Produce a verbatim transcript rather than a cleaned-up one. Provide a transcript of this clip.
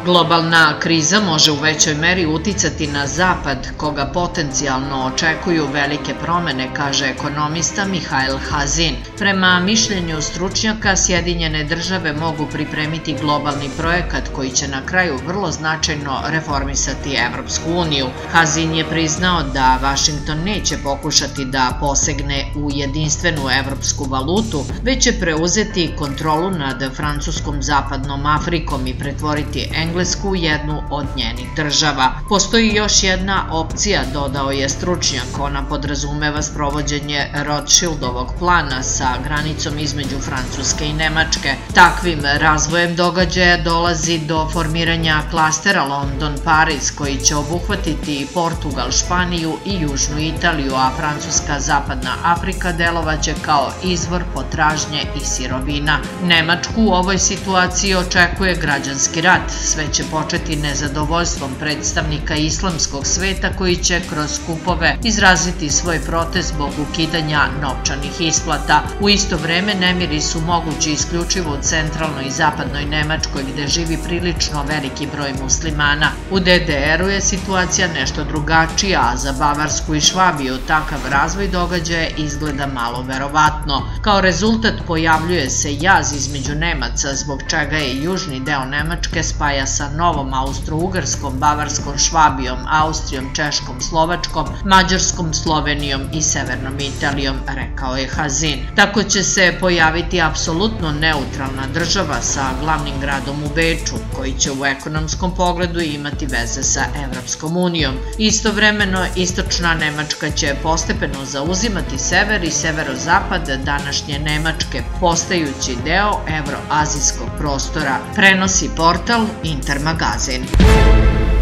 Globalna kriza može u većoj meri uticati na Zapad, koga potencijalno očekuju velike promene, kaže ekonomista Mihail Hazin. Prema mišljenju stručnjaka, Sjedinjene države mogu pripremiti globalni projekat koji će na kraju vrlo značajno reformisati Evropsku uniju. Hazin je priznao da Vašington neće pokušati da posegne u jedinstvenu evropsku valutu, već će preuzeti kontrolu nad francuskom zapadnom Afrikom i pretvoriti Englesku u jednu od njenih država. Postoji još jedna opcija, dodao je stručnjak, ona podrazumeva sprovođenje Rothschildovog plana sa granicom između Francuske i Nemačke. Takvim razvojem događaja dolazi do formiranja klastera London-Pariz, koji će obuhvatiti Portugal, Španiju i Južnu Italiju, a Francuska zapadna Afrika delovaće kao izvor potražnje i sirovina. Nemačku u ovoj situaciji očekuje građanski rat. Sve će početi nezadovoljstvom predstavnika islamskog sveta koji će kroz skupove izraziti svoj protest zbog ukidanja novčanih isplata. U isto vreme nemiri su mogući isključivo u centralnoj i zapadnoj Nemačkoj, gde živi prilično veliki broj muslimana. U D D R-u je situacija nešto drugačija, a za Bavarsku i Švabiju takav razvoj događaja izgleda malo verovatno. Kao rezultat pojavljuje se jaz između Nemaca, zbog čega je južni deo Nemačke spaja sa Novom Austro-Ugarskom, Bavarskom, Švabijom, Austrijom, Češkom, Slovačkom, Mađarskom, Slovenijom i Severnom Italijom, rekao je Hazin. Tako će se pojaviti apsolutno neutralna država sa glavnim gradom u Beču, koji će u ekonomskom pogledu imati veze sa Evropskom unijom. Istovremeno, istočna Nemačka će postepeno zauzimati sever i severozapad današnje Nemačke, postajući deo evroazijskog prostora, prenosi portal Intermagazin.